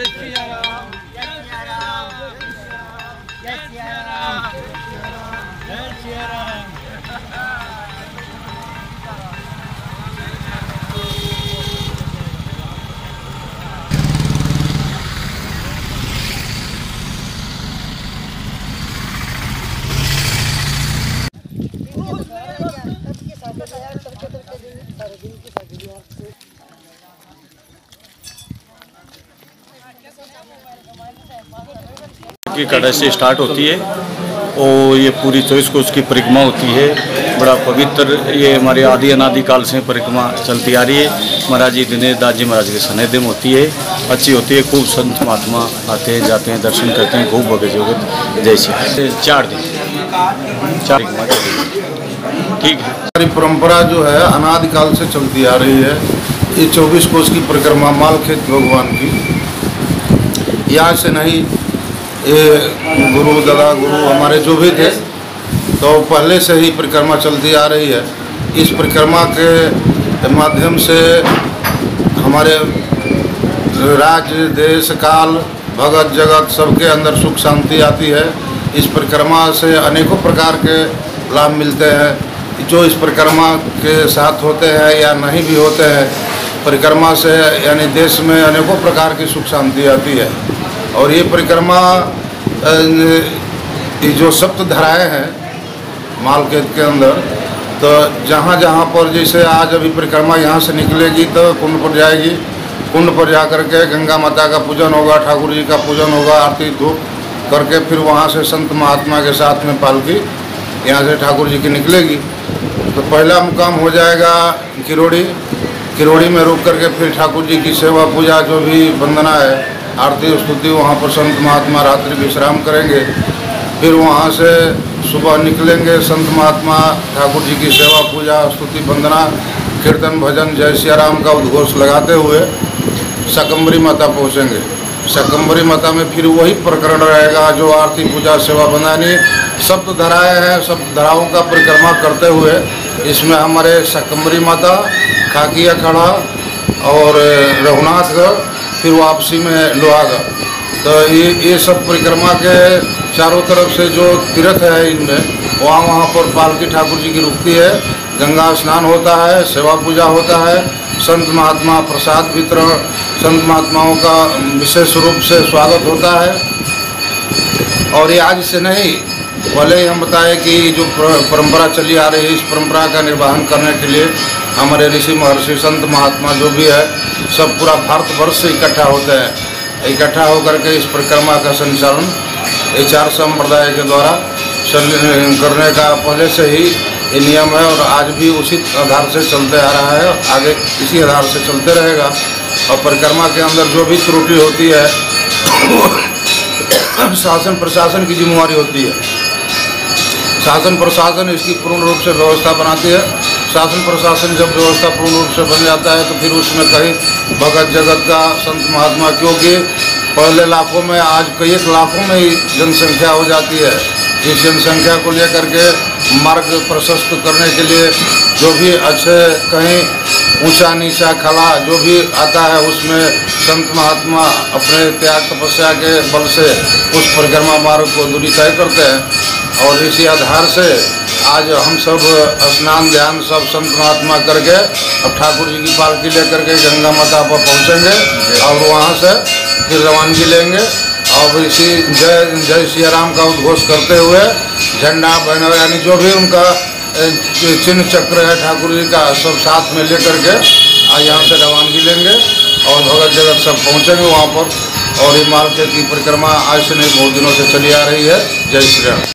की कड़ा से स्टार्ट होती है और ये पूरी 24 कोस की परिक्रमा होती है। बड़ा पवित्र ये हमारे आदि अनादि काल से परिक्रमा चलती आ रही है। महाराज जी दिनेश दास जी महाराज के सानिध्य में होती है, अच्छी होती है। खूब संत महात्मा आते हैं जाते हैं, दर्शन करते हैं, खूब भगत जोगत जैसे 4 दिन ठीक है। हमारी परंपरा जो है अनादिकाल से चलती आ रही है। ये 24 कोस की परिक्रमा मालखेत भगवान की, यहाँ से नहीं, ये गुरु दादा गुरु हमारे जो भी थे तो पहले से ही परिक्रमा चलती आ रही है। इस परिक्रमा के माध्यम से हमारे राज्य देश काल भगत जगत सबके अंदर सुख शांति आती है। इस परिक्रमा से अनेकों प्रकार के लाभ मिलते हैं। जो इस परिक्रमा के साथ होते हैं या नहीं भी होते हैं, परिक्रमा से यानी देश में अनेकों प्रकार की सुख शांति आती है। और ये परिक्रमा जो सप्त धाराएँ हैं मालखेत के अंदर, तो जहाँ जहाँ पर जैसे आज अभी परिक्रमा यहाँ से निकलेगी तो कुंड पर जाएगी, कुंड पर जा कर के गंगा माता का पूजन होगा, ठाकुर जी का पूजन होगा, आरती धूप करके फिर वहाँ से संत महात्मा के साथ में पालकी यहाँ से ठाकुर जी की निकलेगी। तो पहला मुकाम हो जाएगा किरोड़ी, किरोड़ी में रुक करके फिर ठाकुर जी की सेवा पूजा जो भी वंदना है, आरती स्तुति, वहाँ पर संत महात्मा रात्रि विश्राम करेंगे। फिर वहाँ से सुबह निकलेंगे, संत महात्मा ठाकुर जी की सेवा पूजा स्तुति वंदना कीर्तन भजन जय सिया राम का उद्घोष लगाते हुए शाकंभरी माता पहुँचेंगे। शाकंभरी माता में फिर वही प्रकरण रहेगा जो आरती पूजा सेवा वंदनी सप्त धाराएँ हैं। सप्त धाराओं का परिक्रमा करते हुए इसमें हमारे शाकंभरी माता, खाकी अखाड़ा और रघुनाथगढ़, फिर वापसी में लोहागढ़। तो ये सब परिक्रमा के चारों तरफ से जो तीर्थ है इनमें वहाँ पर पालकी ठाकुर जी की रुकती है, गंगा स्नान होता है, सेवा पूजा होता है, संत महात्मा प्रसाद वितरण, संत महात्माओं का विशेष रूप से स्वागत होता है। और ये आज से नहीं, पहले ही हम बताएं कि जो परंपरा चली आ रही है, इस परंपरा का निर्वहन करने के लिए हमारे ऋषि महर्षि संत महात्मा जो भी है सब पूरा भारतवर्ष से इकट्ठा होते हैं। इकट्ठा होकर के इस परिक्रमा का संचालन ये 4 संप्रदाय के द्वारा करने का पहले से ही ये नियम है और आज भी उसी आधार से चलते आ रहा है, आगे इसी आधार से चलते रहेगा। और परिक्रमा के अंदर जो भी त्रुटि होती है शासन प्रशासन की जिम्मेवारी होती है। शासन प्रशासन इसकी पूर्ण रूप से व्यवस्था बनाती है। शासन प्रशासन जब व्यवस्था पूर्ण रूप से बन जाता है तो फिर उसमें कहीं भगत जगत का संत महात्मा, क्योंकि पहले लाखों में आज कई लाखों में ही जनसंख्या हो जाती है। इस जनसंख्या को लेकर के मार्ग प्रशस्त करने के लिए जो भी अच्छे कहीं ऊंचा नीचा खला जो भी आता है उसमें संत महात्मा अपने त्याग तपस्या के बल से उस परिक्रमा मार्ग को दूरी तय करते हैं। और इसी आधार से आज हम सब स्नान ध्यान सब संत महात्मा करके अब ठाकुर जी की पालकी लेकर के गंगा माता पर पहुँचेंगे और वहाँ से फिर रवानगी लेंगे। और इसी जय जय सिया राम का उद्घोष करते हुए झंडा बैनर यानी जो भी उनका चिन्ह चक्र है ठाकुर जी का सब साथ में लेकर के यहाँ से रवानगी लेंगे और भगत जगत सब पहुँचेंगे वहाँ पर। और ये मालखेत की परिक्रमा आज से नहीं बहुत दिनों से चली आ रही है। जय श्री राम।